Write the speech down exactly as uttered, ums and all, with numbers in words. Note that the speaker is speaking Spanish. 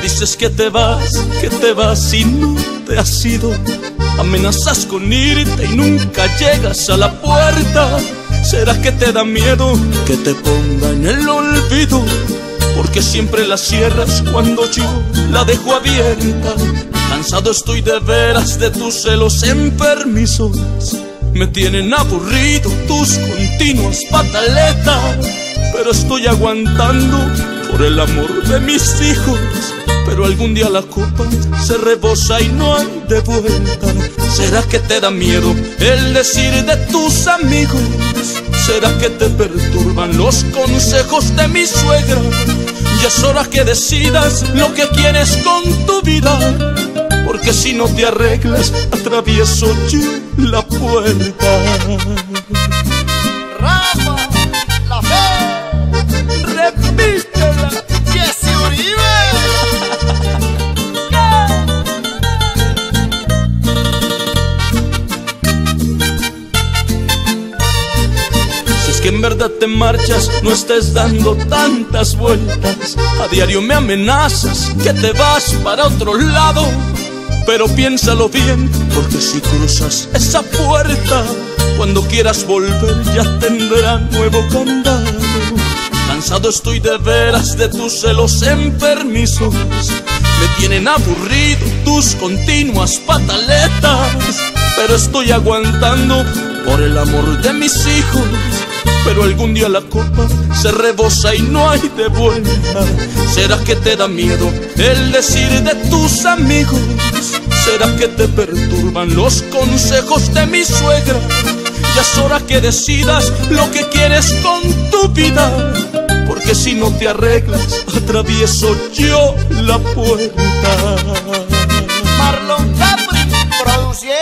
dices que te vas, que te vas y no te has ido. Amenazas con irte y nunca llegas a la puerta. ¿Será que te da miedo que te ponga en el olvido? Porque siempre la cierras cuando yo la dejo abierta. Cansado estoy de veras de tus celos enfermizos. Me tienen aburrido tus continuas pataletas. Pero estoy aguantando por el amor de mis hijos. Pero algún día la copa se rebosa y no hay de vuelta. ¿Será que te da miedo el decir de tus amigos? ¿Será que te perturban los consejos de mi suegra? Ya es hora que decidas lo que quieres con tu vida. Porque si no te arreglas, atravieso yo la puerta. Rafa, la fe, repítela. Jesse Uribe. Si es que en verdad te marchas, no estés dando tantas vueltas. A diario me amenazas que te vas para otro lado. Pero piénsalo bien, porque si cruzas esa puerta, cuando quieras volver ya tendrá nuevo candado. Cansado estoy de veras de tus celos enfermizos. Me tienen aburrido tus continuas pataletas. Pero estoy aguantando por el amor de mis hijos. Pero algún día la copa se rebosa y no hay de vuelta. ¿Será que te da miedo el decir de tus amigos? ¿Será que te perturban los consejos de mi suegra? Ya es hora que decidas lo que quieres con tu vida. Porque si no te arreglas, atravieso yo la puerta. Marlon Capri produciendo.